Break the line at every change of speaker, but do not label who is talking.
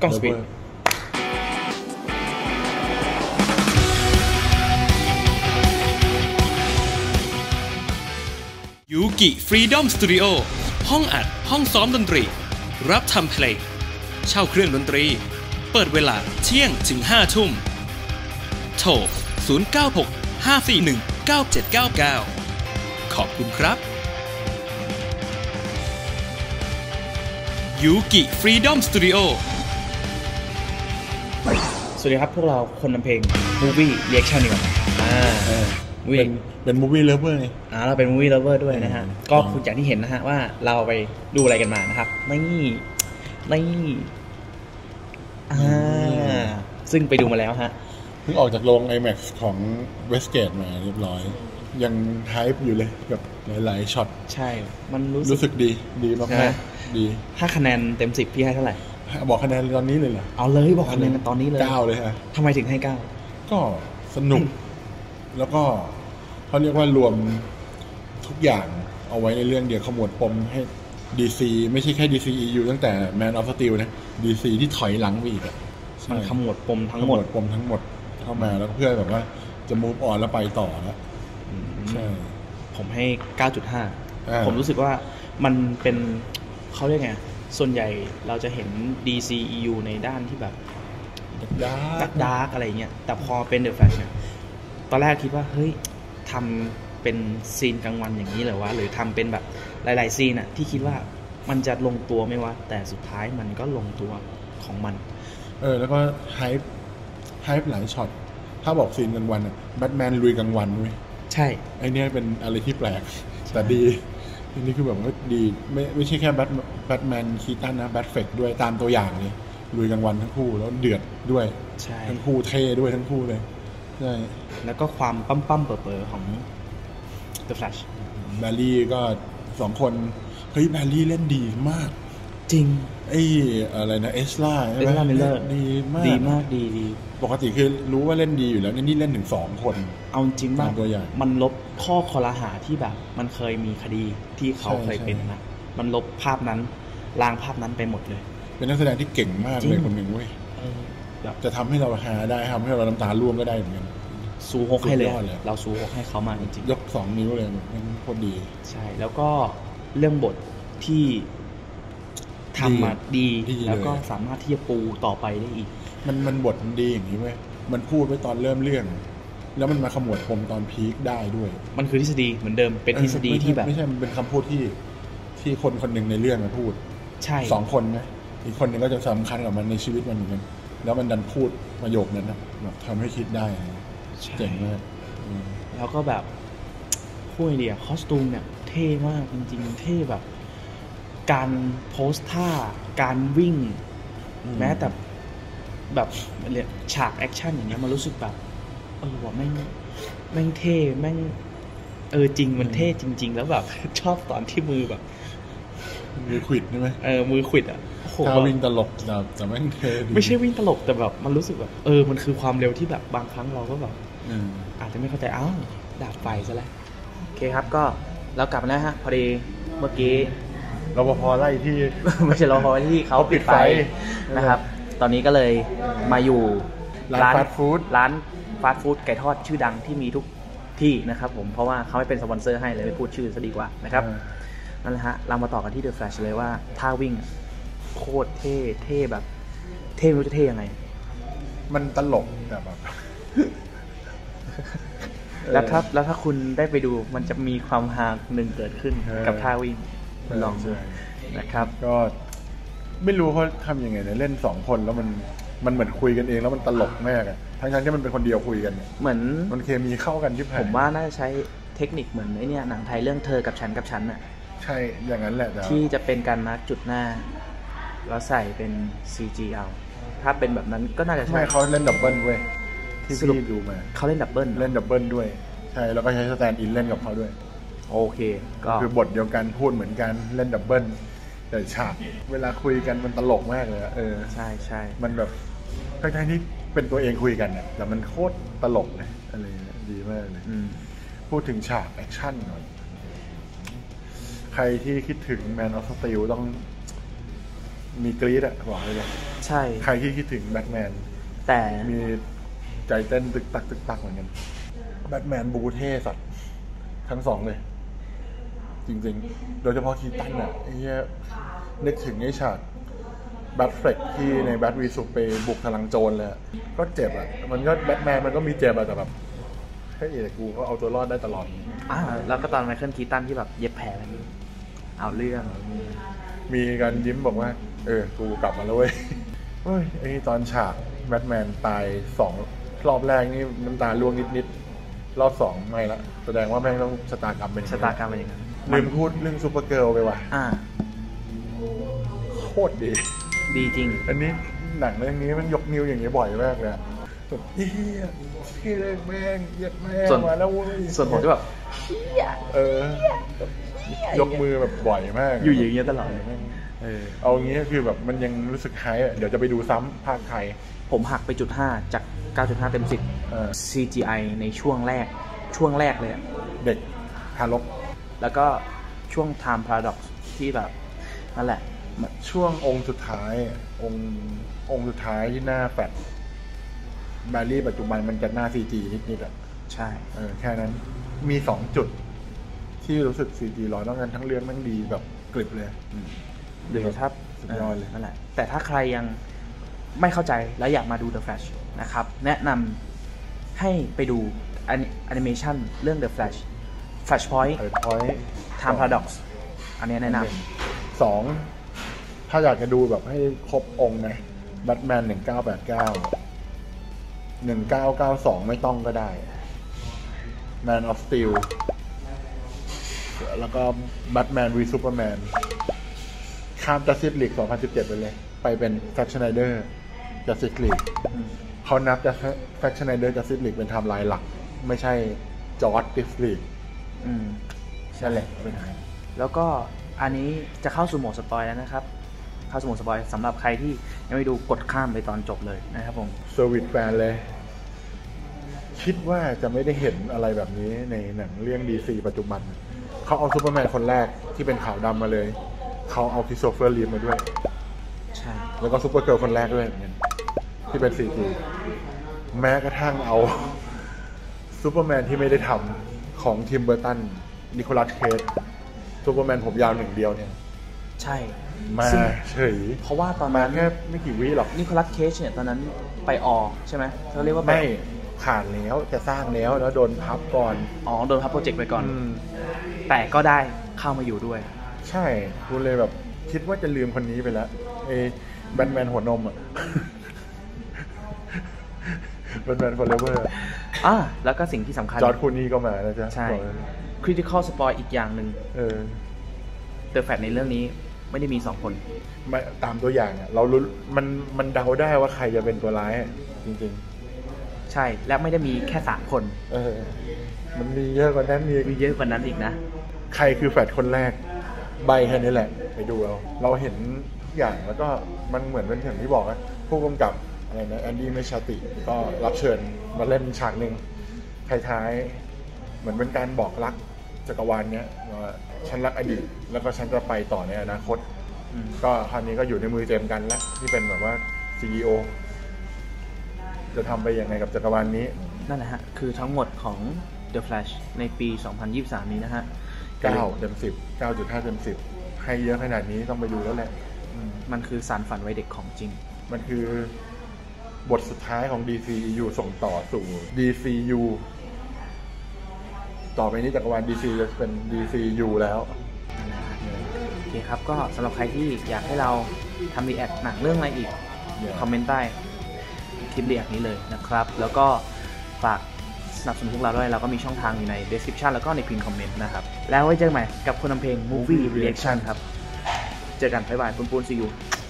กล้องสปีดยูกิฟรีดอมสตูดิโอห้องอัดห้องซ้อมดนตรีรับทำเพลงเช่าเครื่องดนตรีเปิดเวลาเที่ยงถึง5 ทุ่มโทร0965419799ขอบคุณครับยูกิฟรีดอมสตูดิโอสวัสดีครับพวกเราคนทำเพลง Movie Reaction ดีกว่า
เป็น Movie Lover ไง
เราเป็น Movie Lover ด้วยนะฮะก็คุณอย่างที่เห็นนะฮะว่าเราไปดูอะไรกันมานะครับซึ่งไปดูมาแล้วฮะ
เพิ่งออกจากโรง IMAX ของ Westgate มาเรียบร้อยยังไฮป์อยู่เลยกับหลายๆช็อต
ใช่มันรู้สึก
ดีมากๆดี
ถ้าคะแนนเต็ม10พี่ให้เท่าไหร่
บอกคะแนนตอนนี้เลยเหรอ
เอาเลยบอกคะแนนตอนนี้เลย
9เลยฮะ
ทำไมถึงให้9
ก็สนุกแล้วก็เขาเรียกว่ารวมทุกอย่างเอาไว้ในเรื่องเดียวขมวดปมให้ DC ไม่ใช่แค่ DCEU ตั้งแต่ Man of Steel นะ DC ที่ถอยหลังไปอีก
มันขมวดปมทั้งหมด
เข้ามาแล้วเพื่อแบบว่าจะ move on แล้วไปต่อแล้วใช่
ผมให้ 9.5 ผมรู้สึกว่ามันเป็นเขาเรียกไงส่วนใหญ่เราจะเห็น DCEU ในด้านที่แบบดาร์กอะไรเงี้ยแต่พอเป็น The Flash เนี่ยตอนแรกคิดว่าเฮ้ยทำเป็นซีนกลางวันอย่างนี้เหรอวะหรือทำเป็นแบบหลายๆซีนอะที่คิดว่ามันจะลงตัวไหมวะแต่สุดท้ายมันก็ลงตัวของมัน
แล้วก็ไฮป์หลายช็อตถ้าบอกซีนกลางวันอะแบทแมนลุยกลางวันเว้ย
ใช่
ไอเนี้ยเป็นอะไรที่แปลกแต่ดีอันนี้คือแบบว่าดีไม่ใช่แค่แบทแมนคีตันนะแบทเฟกด้วยตามตัวอย่างเลยลุยกลางวันทั้งคู่แล้วเดือดด้วยทั้งคู่เท่ด้วยทั้งคู่เลยใช่
แล้วก็ความปั้มเป๋อของ The Flash
แบลลี่ก็2คนเฮ้ยแบลลี่เล่นดีมาก
จริง
ไอ้อะไรนะเอสล่า
มิลเลอร์ดีมาก
ปกติคือรู้ว่าเล่นดีอยู่แล้วนี่เล่นถึง2คน
เอาจริงมากมันลบข้อคอรหาที่แบบมันเคยมีคดีที่เขาเคยเป็นนะมันลบภาพนั้นล้างภาพนั้นไปหมดเลย
เป็นนักแสดงที่เก่งมากเลยคนหนึ่งเว้ยจะทำให้เราหาได้ทำให้เราน้ำตาร่วงก็ได้เหมือนกัน
ซูฮกให้เลยเราซูฮกให้เขามาจริง
ๆยก2 นิ้วเลยมันโคตรดี
ใช่แล้วก็เรื่องบทที่ทำมาดีแล้วก็สามารถที่จะปูต่อไปได้อีก
มันบทมันดีอย่างนี้เว้ยมันพูดไว้ตอนเริ่มเรื่องแล้วมันมาขมวดปมตอนพีคได้ด้วย
มันคือทฤษฎีเหมือนเดิมเป็นทฤษฎีที่แบบ
ไม่ใช่มันเป็นคำพูดที่คนหนึ่งในเรื่องมาพูด
ใช่
2 คนนะอีกคนนึงก็จะสำคัญกับมันในชีวิตมันเหมือนกันแล้วมันดันพูดประโยคนั้นนะแบบทำให้คิดได้เจ๋งมาก
แล้วก็แบบพูดไอเดียคอสตูมเนี่ยเท่มากจริงๆเท่แบบการโพสท่าการวิ่งแม้แต่แบบฉากแอคชั่นอย่างเงี้ยมันรู้สึกแบบว่าแม่งเท่แม่งจริงมันเท่จริงๆแล้วแบบชอบตอนที่มือแบบ
มือขวิดใช่ไหม
มือขวิด
ถ้าวิ่งตลกแต่แม่งเท่
ไม่ใช่วิ่งตลกแต่แบบมันรู้สึกแบบมันคือความเร็วที่แบบบางครั้งเราก็แบบอาจจะไม่เข้าใจดาบไฟซะแล้วโอเคครับก็แล้วกลับมาแล้วฮะพอดีเมื่อกี้
รปภไล่ที่
ไม่ใช่รปภที่เขาปิดไฟนะครับตอนนี้ก็เลยมาอยู่
ร้านฟาสต์ฟู้
ดไก่ทอดชื่อดังที่มีทุกที่นะครับผมเพราะว่าเขาไม่เป็นสปอนเซอร์ให้เลยไม่พูดชื่อซะดีกว่านะครับนั่นแหละฮะเรามาต่อกันที่ The Flash เลยว่าท่าวิ่งโคตรเท่แบบเท่ไม่รู้จะเท่ยังไง
มันตลกแต่แบบ
แล้วถ้าคุณได้ไปดูมันจะมีความฮาหนึ่งเกิดขึ้นกับท่าวิ่งลองดูนะครับ
ก็ไม่รู้เขาทำยังไงเนี่ยเล่น2 คนแล้วมันเหมือนคุยกันเองแล้วมันตลกมากทั้งที่มันเป็นคนเดียวคุยกัน
เหมือน
มันเคมีเข้ากันชิบหาย
ผมว่าน่าจะใช้เทคนิคเหมือนไอ้นี่หนังไทยเรื่องเธอกับฉันน่ะ
ใช่อย่างนั้นแหละ
ที่จะเป็นการมาร์กจุดหน้าแล้วใส่เป็น CG เอาถ้าเป็นแบบนั้นก็น่าจะใช่
ไม่เขาเล่นดับเบิลเว้ยที่พี่ดูมา
เขาเล่นดับเบิล
ด้วยใช่แล้วก็ใช้สแตนด์อินเล่นกับเขาด้วย
โอเคก็
คือบทเดียวกันพูดเหมือนกันเล่นดับเบิลแต่ฉากเวลาคุยกันมันตลกมากเลย
ใช่
มันแบบทั้งที่เป็นตัวเองคุยกันเนี่ยแต่มันโคตรตลกเลยอะไรดีมากเลยพูดถึงฉากแอคชั่นหน่อย ใครที่คิดถึง Man of Steel ต้องมีกรี๊ดอะบอกเลย
ใช่
ใครที่คิดถึงแบทแมน
แต่
มีใจเต้นตึกตักเหมือนกันแบทแมนบูเท่สัตว์ทั้งสองเลยจริงๆโดยเฉพาะคีตันอะไอ้เหี้ยนึกถึงไอ้ฉากแบทเฟล็กที่ในแบทวีสุไปบุกพลังโจรเลยก็เจ็บอะมันก็แบทแมนมันก็มีเจ็บอะแต่แบบเฮ้ยกูก็เอาตัวรอดได้ตลอด
แล้วก็ตอนไมเคิลคีตันที่แบบเย็บแผลอะไรนี้เอาเรื่อง
มีการยิ้มบอกว่ากูกลับมาแล้วเว้ยเฮ้ยไอ้ตอนฉากแบทแมนตาย2 รอบแรกนี่น้ำตาล่วงนิดรอบ2ไม่ละแสดงว่าแม่งต้องชะตากรรมเป็น
อย่างนั้น
ลืมพูดเรื่องซูเปอร์เกิร์ลไปว่ะโคตรดี
จริง
อันนี้หนังเรื่องนี้มันยกนิ้วอย่างนี้บ่อยมากเลยแบบเฮียที่เล่นแม่งเย็ดแม่งมาแล้วเว้ย
ส่วนผมจะแบบ
ยกมือแบบบ่อยมาก
อยู่อย่างเงี้ยตลอด
เอางี้คือแบบมันยังรู้สึกไฮเดี๋ยวจะไปดูซ้ำภาคไทย
ผมหักไป.5 จาก 9.5 เต็ม 10 CGI ในช่วงแรกเลย
เด็กทารก
แล้วก็ช่วง Time Paradox ที่แบบนั่นแหละ
ช่วงองค์สุดท้ายองค์สุดท้ายที่หน้าแฟดแบลลี่ปัจจุบันมันจะหน้า CG นิดๆอ่ะ
ใช่
แค่นั้นมี2 จุดที่รู้สึก CG ร้อยนอกนั้นทั้งเรื่องมันดีแบบกริบเลย
เดี๋ยวถ้า
สุดยอดเลย
นั่นแหละแต่ถ้าใครยังไม่เข้าใจและอยากมาดู The Flash นะครับแนะนำให้ไปดูแอนิเมชันเรื่อง The Flash Flashpoint Time Paradox อันนี้แนะน
ำ2ถ้าอยากจะดูแบบให้ครบองค์นะแบทแมน1992ไม่ต้องก็ได้ Man of Steel แล้วก็แบทแมน v Superman ข้าม Justice League 2017ไปเลยไปเป็น Zack Snyder Justice League เขานับ Zack Snyder Justice League เป็นไทม์ไลน์หลักไม่ใช่ Justice League ใช่เลยเป็นไง
แล้วก็อันนี้จะเข้าสู่โหมดสปอยแล้วนะครับเข้าสู่โหมดสปอยสำหรับใครที่ยังไม่ดูกดข้ามไปตอนจบเลยนะครับผม
เซอร์วิสแฟนเลยคิดว่าจะไม่ได้เห็นอะไรแบบนี้ในหนังเรื่อง DC ปัจจุบันเขาเอาซูเปอร์แมนคนแรกที่เป็นขาวดำมาเลยเขาเอาคริสโตเฟอร์ลีฟมาด้วย
ใช่
แล้วก็ซูเปอร์เกิร์ลคนแรกด้วยที่เป็น CG แม้กระทั่งเอาซูเปอร์แมนที่ไม่ได้ทำของทิมเบอร์ตันนิโคลัสเคจซูเปอร์แมนผมยาว1 เดียวเนี่ย
ใช่
มาเฉย
เพราะว่าตอนนั้น
แค่ไม่กี่วิหรอก
นิโคลัสเคจเนี่ยตอนนั้นไปออกใช่ไหมเขาเรียกว่า
ไม่ผ่านแล้วจะสร้างแล้วโดนพับก่อน
โดนพับโปรเจกต์ไปก่อนแต่ก็ได้เข้ามาอยู่ด้วย
ใช่คุณเลยแบบคิดว่าจะลืมคนนี้ไปแล้วแบทแมนหัวนมแบทแมน Forever
แล้วก็สิ่งที่สำคัญ
จอร์จคูนี่ก็มานะจ๊ะ
ใช่ Critical Spoil อีกอย่างหนึ่งThe Flash ในเรื่องนี้ไม่ได้มี2 คน
ตามตัวอย่างเรารู้มันเดาได้ว่าใครจะเป็นตัวร้ายจริง
ๆใช่และไม่ได้มีแค่3 คน
มันมีเยอะกว่านั้น
มีเยอะกว่านั้นอีกนะ
ใครคือแฟลชคนแรกใบแค่นี้แหละไปดูเราเห็นทุกอย่างแล้วก็มันเหมือนเป็นอย่างที่บอกนะผู้กำกับอะไรนะแอนดี้เมชาติก็รับเชิญมาเล่นฉากหนึ่งท้ายๆเหมือนเป็นการบอกรักจักรวาลเนี้ยว่าฉันรักอดีตแล้วก็ฉันจะไปต่อในอนาคตก็คราวนี้ก็อยู่ในมือเจมกันแล้วที่เป็นแบบว่า CEO จะทำไปยังไงกับจักรวาลนี้
นั่นแหละฮะคือทั้งหมดของ The Flash ในปี 2023 นี้นะฮะ
9 เต็ม 10 9.5 เต็ม 10ให้เยอะขนาดนี้ต้องไปดูแล้วแหละ
มันคือสารฝันวัยเด็กของจริง
มันคือบทสุดท้ายของ DCU ส่งต่อสู่ DCU ต่อไปนี้จักรวาล DC จะเป็น DCU แล้ว
โอเคครับก็สำหรับใครที่อยากให้เราทำรีแอคหนังเรื่องอะไรอีกคอมเมนต์ใต้คลิปรีแอคนี้เลยนะครับแล้วก็ฝากสนับสนุนพวกเราด้วยเราก็มีช่องทางอยู่ใน description แล้วก็ในพินคอมเมนต์นะครับแล้วไว้เจอกันใหม่กับคนทำเพลง Movie Reaction ครับเจอกันบ๊ายบายปุ้นๆ see you